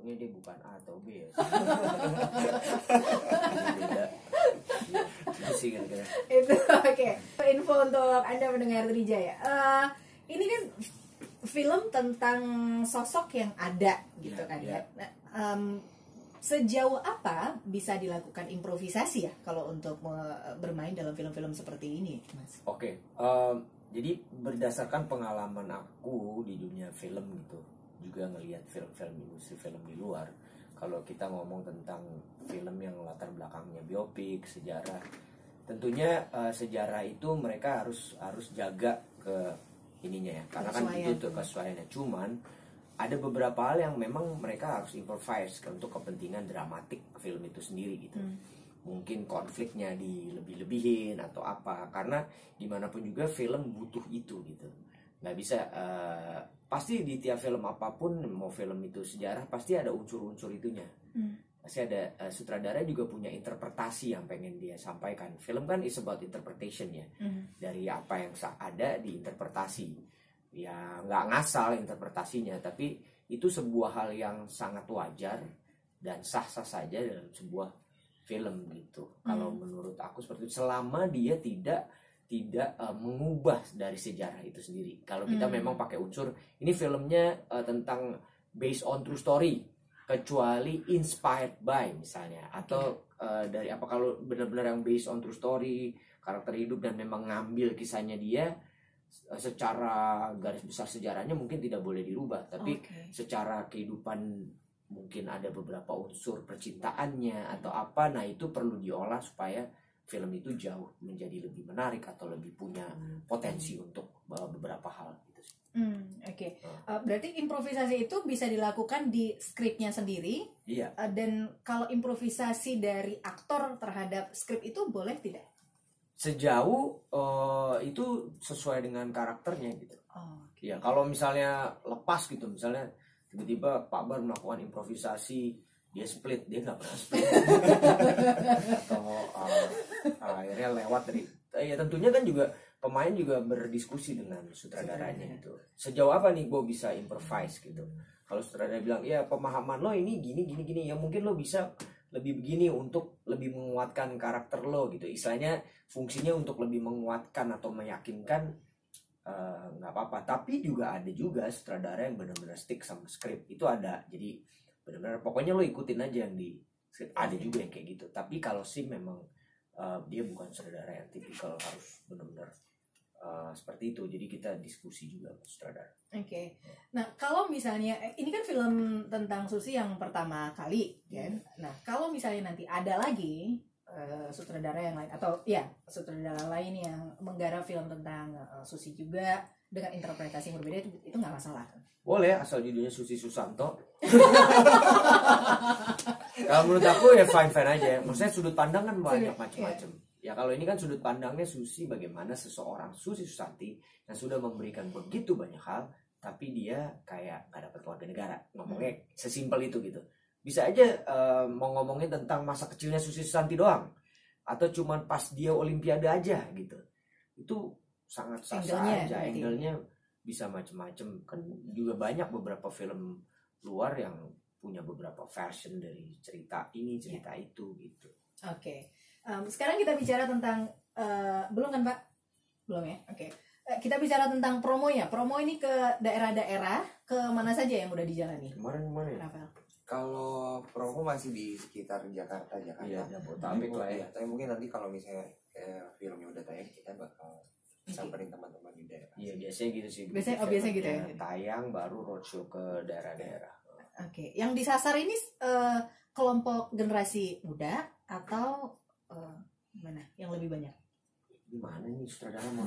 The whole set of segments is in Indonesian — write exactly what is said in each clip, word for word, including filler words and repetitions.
untungnya dia bukan A atau B ya. Beda. Itu sih kira-kira. Itu oke. Okay. Info untuk Anda mendengar Trijaya. Uh, ini kan film tentang sosok yang ada gitu yeah, kan ya. Yeah. Nah, um, sejauh apa bisa dilakukan improvisasi ya kalau untuk bermain dalam film-film seperti ini, Mas? Oke. Okay. Um, jadi berdasarkan pengalaman aku di dunia film gitu, juga ngelihat film-film industri film di luar. Kalau kita ngomong tentang film yang latar belakangnya biopik, sejarah, tentunya uh, sejarah itu mereka harus harus jaga ke ininya ya, karena kan itu tuh kesesuaiannya. Cuman ada beberapa hal yang memang mereka harus improvise untuk kepentingan dramatik film itu sendiri gitu. Hmm. Mungkin konfliknya dilebih-lebihin atau apa, karena dimanapun juga film butuh itu gitu. Nggak bisa uh, pasti di tiap film apapun, mau film itu sejarah, pasti ada unsur-unsur itunya. Hmm. Pasti ada uh, sutradara juga punya interpretasi yang pengen dia sampaikan. Film kan is about interpretation ya. Hmm. Dari apa yang ada diinterpretasi. Ya nggak ngasal interpretasinya, tapi itu sebuah hal yang sangat wajar dan sah-sah saja dalam sebuah film gitu. Hmm. Kalau menurut aku seperti itu, selama dia tidak tidak uh, mengubah dari sejarah itu sendiri. Kalau kita hmm. memang pakai unsur ini filmnya uh, tentang based on true story, kecuali inspired by misalnya, atau uh, dari apa, kalau benar-benar yang based on true story, karakter hidup dan memang ngambil kisahnya dia, uh, secara garis besar sejarahnya mungkin tidak boleh dirubah, tapi okay. secara kehidupan mungkin ada beberapa unsur percintaannya atau apa, nah itu perlu diolah supaya film itu jauh menjadi lebih menarik atau lebih punya potensi hmm. untuk uh, beberapa hal gitu sih. Hmm, oke. Okay. Uh, berarti improvisasi itu bisa dilakukan di skripnya sendiri. Iya. Uh, dan kalau improvisasi dari aktor terhadap skrip itu boleh tidak? Sejauh uh, itu sesuai dengan karakternya gitu. Oh, okay. Ya, kalau misalnya lepas gitu, misalnya tiba-tiba Pak Bar melakukan improvisasi, dia split, dia nggak pernah split. Atau uh, akhirnya lewat dari, ya tentunya kan juga pemain juga berdiskusi dengan sutradaranya gitu. Sejauh apa nih gue bisa improvise gitu. Kalau sutradara bilang, ya pemahaman lo ini gini gini gini, ya mungkin lo bisa lebih begini untuk lebih menguatkan karakter lo gitu. Istilahnya fungsinya untuk lebih menguatkan atau meyakinkan, nggak uh, apa-apa. Tapi juga ada juga sutradara yang benar-benar stick sama skrip, itu ada. Jadi benar-benar pokoknya lo ikutin aja yang di skrip. Ada juga yang kayak gitu. Tapi kalau sih memang uh, dia bukan sutradara yang tipikal harus benar-benar Uh, seperti itu, jadi kita diskusi juga sama sutradara. Oke, okay. Nah kalau misalnya ini kan film tentang Susi yang pertama kali, kan? Hmm. Nah kalau misalnya nanti ada lagi uh, sutradara yang lain atau ya sutradara lain yang menggarap film tentang uh, Susi juga dengan interpretasi yang berbeda, itu itu nggak masalah? Boleh, asal judulnya Susi Susanto. Kalau menurut aku ya fine fine aja. Maksudnya sudut pandang kan banyak macam-macam. Yeah. Ya kalau ini kan sudut pandangnya Susi, bagaimana seseorang Susi Susanti yang sudah memberikan begitu banyak hal, tapi dia kayak gak dapat keluarga negara. Ngomongnya hmm. sesimpel itu gitu. Bisa aja uh, mau ngomongin tentang masa kecilnya Susi Susanti doang, atau cuman pas dia Olimpiade aja gitu. Itu sangat sah-sah aja. Angle-nya bisa macem-macem. Kan juga banyak beberapa film luar yang punya beberapa version dari cerita ini, cerita yeah. itu gitu. Oke. Okay. Um, sekarang kita bicara tentang uh, belum kan Pak? Belum ya? Oke. Okay. Uh, kita bicara tentang promonya. Promo ini ke daerah-daerah, ke mana saja yang udah dijalani? Kemarin kemana ya? Kalau promo masih di sekitar Jakarta, Jakarta. Iya, Jabodetabek lah ya. Tapi mungkin nanti kalau misalnya eh, filmnya udah tayang, kita bakal samperin teman-teman di daerah. Iya, biasanya gitu sih. Biasanya, oh biasanya gitu ya. Tayang baru roadshow ke daerah-daerah. Oke. Okay. Yang disasar ini uh, kelompok generasi muda atau Uh, mana yang lebih banyak? Gimana nih sutradara mau?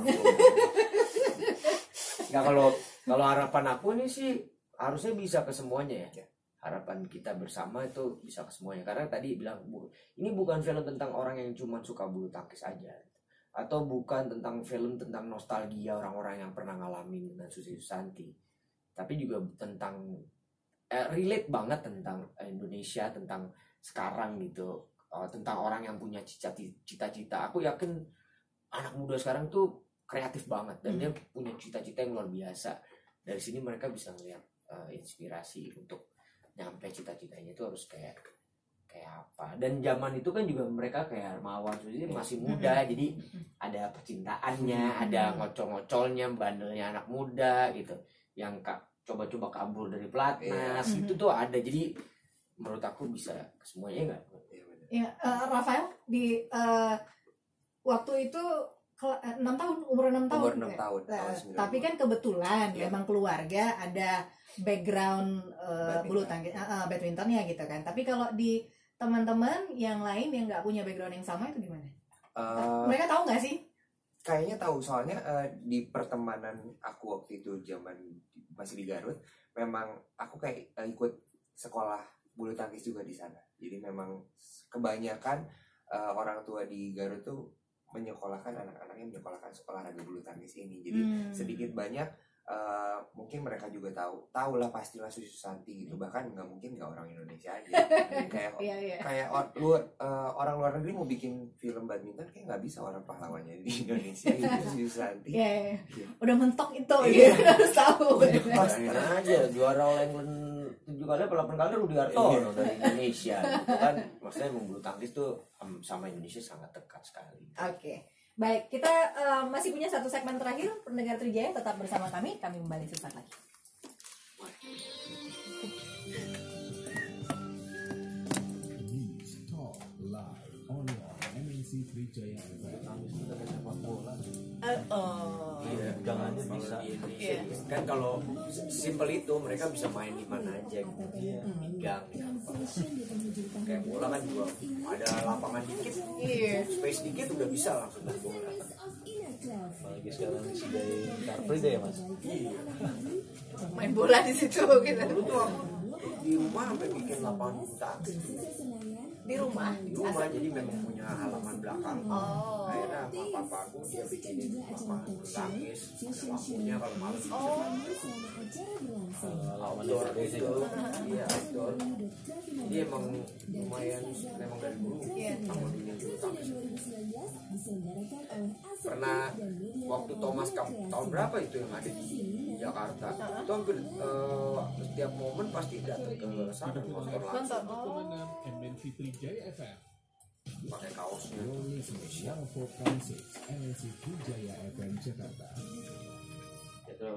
Nggak, kalau kalau harapan aku nih sih harusnya bisa ke semuanya ya. Harapan kita bersama itu bisa ke semuanya, karena tadi bilang bu, ini bukan film tentang orang yang cuma suka bulu tangkis aja, atau bukan tentang film tentang nostalgia orang-orang yang pernah ngalamin dengan Susi Susanti, tapi juga tentang eh, relate banget tentang Indonesia, tentang sekarang gitu. Tentang orang yang punya cita-cita. Aku yakin anak muda sekarang tuh kreatif banget dan hmm. dia punya cita-cita yang luar biasa. Dari sini mereka bisa melihat uh, inspirasi untuk nyampe cita-citanya itu harus kayak kayak apa. Dan zaman itu kan juga mereka kayak Mawar Susi masih muda, jadi ada percintaannya, ada ngocol-ngocolnya, bandelnya anak muda gitu, yang kak coba-coba kabur dari pelatnas Iya. itu tuh ada. Jadi menurut aku bisa semuanya nggak. Ya, eh, Rafael di eh, waktu itu ke- eh, enam tahun, umur enam tahun. Umur enam ya? tahun, Nah, tahun sembilan puluh. tapi kan kebetulan Iya. memang keluarga ada background eh, Badminton. bulu tangkis, eh, eh, badmintonnya gitu kan. Tapi kalau di teman-teman yang lain yang nggak punya background yang sama itu gimana? Eh, Mereka tahu nggak sih? kayaknya tahu, soalnya eh, di pertemanan aku waktu itu zaman masih di Garut, memang aku kayak eh, ikut sekolah bulu tangkis juga di sana. Jadi memang kebanyakan eh, orang tua di Garut tuh menyekolahkan anak-anaknya menyekolahkan olahraga bulu tangkis ini. Jadi Hmm. sedikit banyak eh, mungkin mereka juga tahu, tahu lah pastilah Susi Susanti gitu. Bahkan nggak mungkin nggak orang Indonesia aja. kayak Iya, iya. kayak or, luar, eh, orang luar negeri mau bikin film badminton kayak nggak bisa orang pahlawannya di Indonesia gitu. Susi Susanti. Iya, iya. Iya. Udah mentok itu, Iya. gitu. Harus tahu. Bayangin aja juara All England tujuh kali apa delapan kali Rudi Hartono dari Indonesia gitu kan. Maksudnya emang bulu tangkis tuh em, sama Indonesia sangat dekat sekali. Oke, baik, kita eh, masih punya satu segmen terakhir. Pendengar Trijaya tetap bersama kami. Kami kembali sesaat lagi. News Talk Live Online M N C Trijaya F M. Eh, oh. Iya, jangan kalau bisa. di Indonesia Iya. kan kalau simple itu mereka bisa main di mana aja gitu. Pinggang gitu. Kayak bola kan juga ada lapangan dikit, Iya. space dikit udah bisa langsung main bola. Apalagi sekarang si Day Car Free Day ya mas. Main bola di situ gitu. Dulu tuh aku di rumah sampai bikin lapangan bulu tangkis Di rumah. di rumah, jadi memang punya halaman belakang. Oh. Akhirnya sama papa aku dia bikinin lapangan bulu tangkis, ada lampunya kalau malam bisa Lawan outdoor D S D gitu. Iya outdoor. Jadi emang lumayan memang dari dulu Iya. sama dunia bulu tangkis. Pernah waktu Thomas Cup tahun berapa itu yang ada di Jakarta, itu hampir eh, setiap momen pasti datang ke sana nonton langsung Pemenang M N C Trijaya F M. pakai kaosnya. You're listening one four point six M N C Trijaya F M Jakarta. Gitu.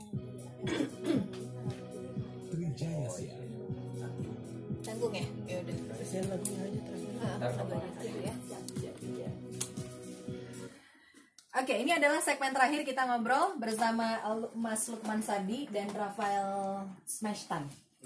Trijaya Siang. Tanggung ya? Ya udah. Kasihan lagunya aja terakhir. Ah, Ntar lagu apa? aja ya. Iya. Oke, ini adalah segmen terakhir kita ngobrol bersama Al- Mas Lukman Sadi dan Rafael Smashtan.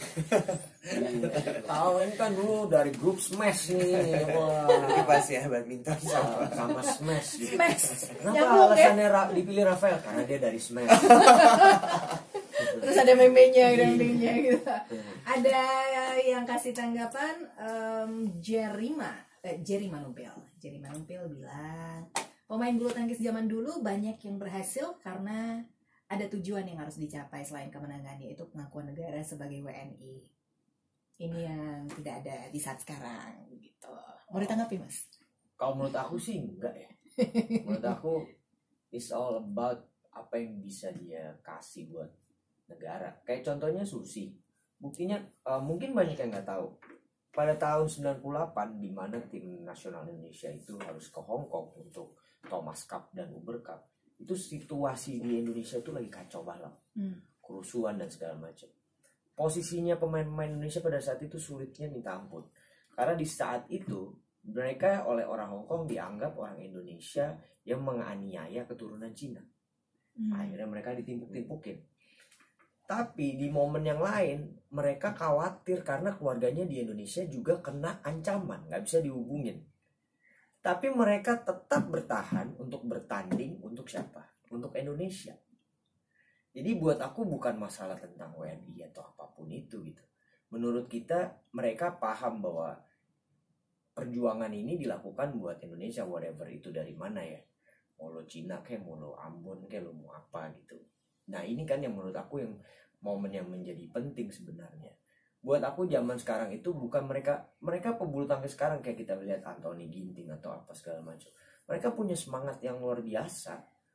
Tahu ini kan dulu dari grup Smash nih, wah Tapi pas ya badminton sama. sama Smash gitu. Smash. Kenapa Nyambung ya? alasannya Ra- dipilih Rafael? Karena dia dari Smash. Terus ada meme-nya dendingnya gitu. Ada yang kasih tanggapan em, Jerima, eh, Jerry Manumpil. Jerry Manumpil bilang pemain bulu tangkis zaman dulu banyak yang berhasil karena ada tujuan yang harus dicapai selain kemenangan, yaitu pengakuan negara sebagai W N I. Ini yang tidak ada di saat sekarang gitu. Mau ditanggapi Mas? Kalau menurut aku sih enggak ya. Menurut aku it's all about apa yang bisa dia kasih buat negara. Kayak contohnya Susi. Buktinya eh, mungkin banyak yang nggak tahu. Pada tahun sembilan puluh delapan di mana tim nasional Indonesia itu harus ke Hong Kong untuk Thomas Cup dan Uber Cup. Itu situasi di Indonesia itu lagi kacau balau. Hmm. Kerusuhan dan segala macam. Posisinya pemain-pemain Indonesia pada saat itu sulitnya minta ampun. Karena di saat itu mereka oleh orang Hong Kong dianggap orang Indonesia yang menganiaya keturunan Cina. Akhirnya mereka ditimpuk-timpukin. Tapi di momen yang lain mereka khawatir karena keluarganya di Indonesia juga kena ancaman, nggak bisa dihubungin. Tapi mereka tetap bertahan untuk bertanding untuk siapa? Untuk Indonesia. Jadi buat aku bukan masalah tentang W N I atau apapun itu gitu. Menurut kita mereka paham bahwa perjuangan ini dilakukan buat Indonesia, whatever itu dari mana ya. Mau lo Cina kayak mau lo Ambon kayak lo mau apa gitu. Nah ini kan yang menurut aku yang momen yang menjadi penting sebenarnya. Buat aku zaman sekarang itu bukan mereka mereka pebulu tangkis sekarang kayak kita lihat Anthony Ginting atau apa segala macam. Mereka punya semangat yang luar biasa.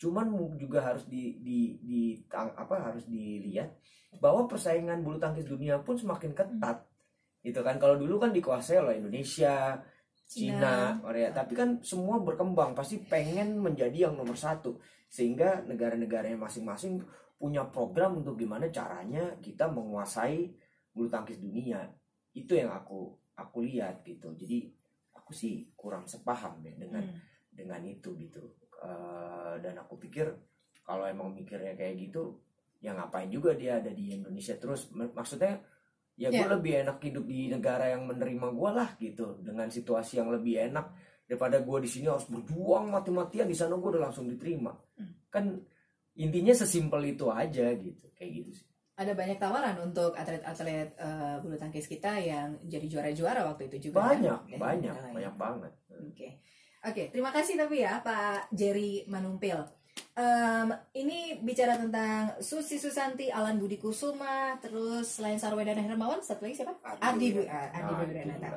Cuman mu- juga harus di di di tang- apa harus dilihat bahwa persaingan bulu tangkis dunia pun semakin ketat. Gitu kan. Kalau dulu kan dikuasai oleh Indonesia, Cina, Korea, tapi kan semua berkembang, pasti pengen menjadi yang nomor satu, sehingga negara-negaranya masing-masing punya program untuk gimana caranya kita menguasai bulu tangkis dunia. Itu yang aku aku lihat gitu. Jadi aku sih kurang sepaham ya dengan Hmm. dengan itu gitu. Eh, dan aku pikir kalau emang mikirnya kayak gitu, ya ngapain juga dia ada di Indonesia terus. M- Maksudnya ya gue Ya. lebih enak hidup di negara yang menerima gue lah gitu, dengan situasi yang lebih enak daripada gue di sini harus berjuang mati-matian. Di sana gue udah langsung diterima. Hmm. Kan intinya sesimpel itu aja gitu, kayak gitu sih. Ada banyak tawaran untuk atlet-atlet eh, bulu tangkis kita yang jadi juara-juara waktu itu juga. Banyak, kan? banyak, Dari negara banyak lain. banget. Oke, oke. Terima kasih tapi ya Pak Jerry Manumpil. Em, ini bicara tentang Susi Susanti, Alan Budi Kusuma, terus selain Sarweda dan Hermawan, satu lagi siapa? Adi Bu- ah, Adi Nah, Budi itu Renata. juga.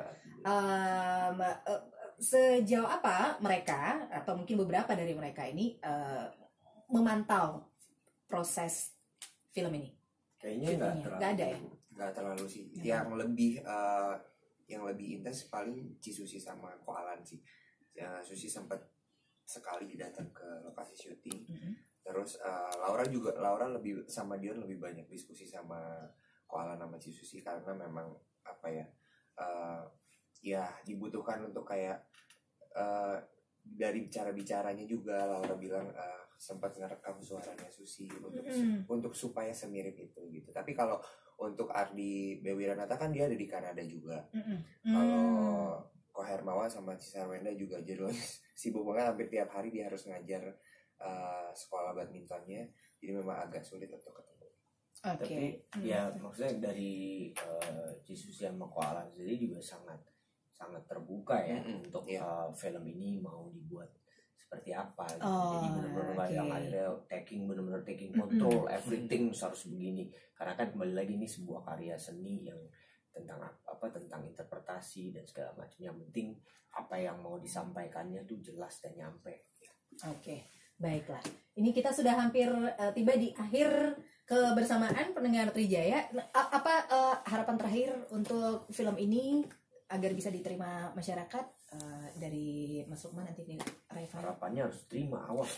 Em, eh, sejauh apa mereka atau mungkin beberapa dari mereka ini eh, memantau proses film ini? Kayaknya nggak Syutingnya. terlalu. Nggak ada ya? Nggak terlalu sih. Hmm. Yang lebih eh, yang lebih intens paling Cisusi sama Ko Alan sih. Ya, Susi sempat sekali datang ke lokasi syuting. Mhm. Terus eh, Laura juga Laura lebih sama Dion lebih banyak diskusi sama Ko Alan sama Cisusi karena memang apa ya eh, ya dibutuhkan untuk kayak eh, dari bicara-bicaranya juga Laura bilang eh, sempat ngerekam suaranya Susi untuk Mm-mm. untuk supaya semirip itu gitu. Tapi kalau untuk Ardi Bewiranata kan dia ada di Kanada juga. Mm-mm. Kalau Hmm. Ko Hermawan sama Cisarwenda juga jadwalnya sibuk banget, hampir tiap hari dia harus ngajar eh, sekolah badmintonnya. Jadi memang agak sulit untuk ketemu. Oke. Tapi Hmm. ya maksudnya dari uh, Jisusi sama Ko Alan sendiri juga sangat sangat terbuka ya Mm-mm, untuk iya. uh, film ini mau dibuat seperti apa gitu. Oh, Jadi benar-benar oke. yang akhirnya taking benar-benar taking Mm-mm. control everything harus begini. Karena kan kembali lagi ini sebuah karya seni yang tentang apa tentang interpretasi dan segala macam. Yang penting apa yang mau disampaikannya tuh jelas dan nyampe. Oke, baiklah. Ini kita sudah hampir eh, tiba di akhir kebersamaan pendengar Trijaya. Nah, a- apa eh, harapan terakhir untuk film ini agar bisa diterima masyarakat eh, dari Mas Lukman nanti nih, Reva? Harapannya harus terima, awas.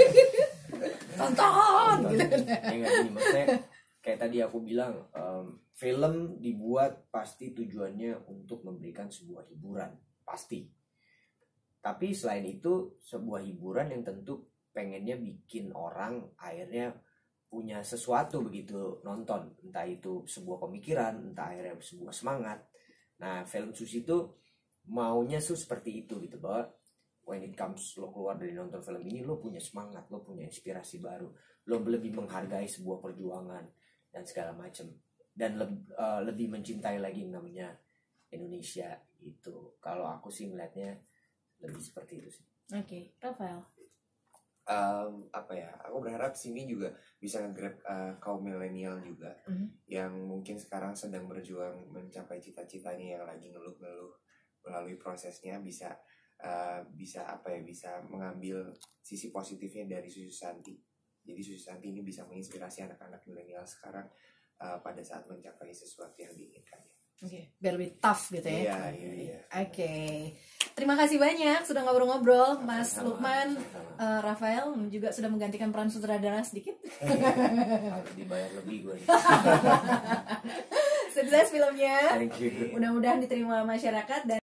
Tonton gitu. Ya nggak, gini, maksudnya kayak tadi aku bilang, em, film dibuat pasti tujuannya untuk memberikan sebuah hiburan, pasti. Tapi selain itu sebuah hiburan yang tentu pengennya bikin orang akhirnya punya sesuatu begitu nonton, entah itu sebuah pemikiran, entah akhirnya sebuah semangat. Nah, film Susi itu maunya tuh seperti itu gitu, bahwa when it comes lo keluar dari nonton film ini lo punya semangat, lo punya inspirasi baru, lo lebih menghargai sebuah perjuangan dan segala macam, dan leb- eh, lebih mencintai lagi yang namanya Indonesia itu. Kalau aku sih melihatnya lebih seperti itu sih. Oke, Rafael. Em, apa ya? Aku berharap sini juga bisa nge-grab eh, kaum milenial juga Mhm. yang mungkin sekarang sedang berjuang mencapai cita-citanya, yang lagi ngeluh-ngeluh melalui prosesnya bisa eh, bisa apa ya? Bisa mengambil sisi positifnya dari Susi Santi. Jadi Susi Santi ini bisa menginspirasi anak-anak milenial sekarang eh, pada saat mencapai sesuatu yang diinginkannya. Oke, biar lebih tough gitu ya. Iya, iya, iya. Oke. Terima kasih banyak sudah ngobrol-ngobrol Mas Sama-sama, Lukman, sama-sama. eh, Rafael juga sudah menggantikan peran sutradara sedikit. Harus dibayar lebih gue nih. Sukses filmnya. Thank you. Mudah-mudahan diterima masyarakat dan